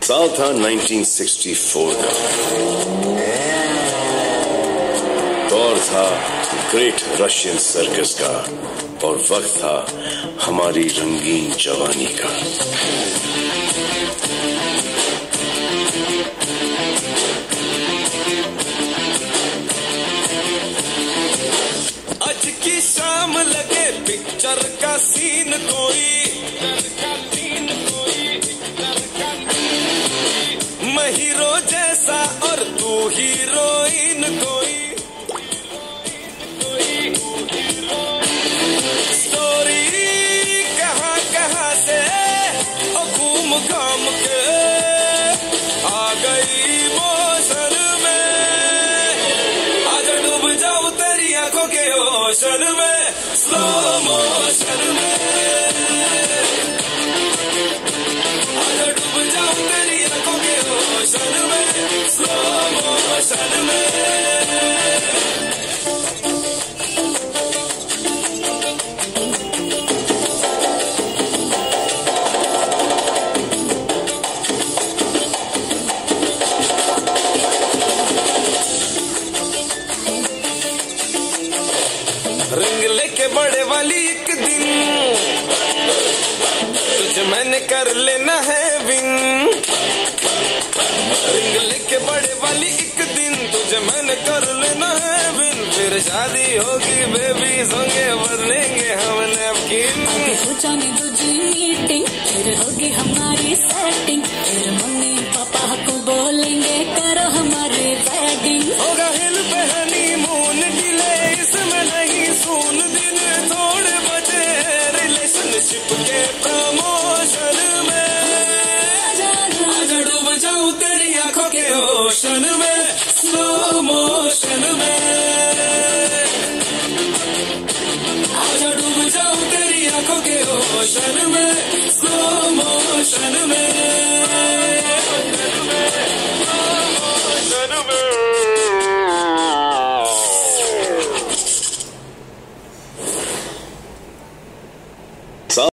साल था 1964 का। दौर था ग्रेट रशियन सर्कस का और वक्त था हमारी रंगीन जवानी का। आज की शाम लगे पिक्चर का सीन कोई, मैं हीरो जैसा और तू हीरोइन कोई। स्टोरी कहाँ कहाँ से घूम घाम के आ गई मोशन में। आज डूब जाऊं तेरी आंखों के ओशन में, स्लो मोशन में। आज डूब जाऊं तेरी आंखों के ओशन में, स्लो मोशन में। रिंग लेके बड़े वाली एक दिन तुझे मैंने कर लेना है विन। रिंग लेके बड़े वाली एक दिन तुझे मैंने कर लेना है विन। फिर शादी होगी बेबी होंगे बदलेंगे हम नैपकिन। हो जाने दूजी मीटिंग फिर होगी हमारी सेटिंग। फिर मम्मी पापा को बोलेंगे करो हमारे वेडिंग। होगा हिल पे हनीमून डिले इसमें नहीं सून। दिन थोड़े बचे रिलेशनशिप के प्रमोशन में। आजा डूब जाऊं तेरी आंखों के ओशन में, स्लो मोशन में। आजा डूब जाऊं तेरी आंखों के ओशन में, स्लो मोशन में।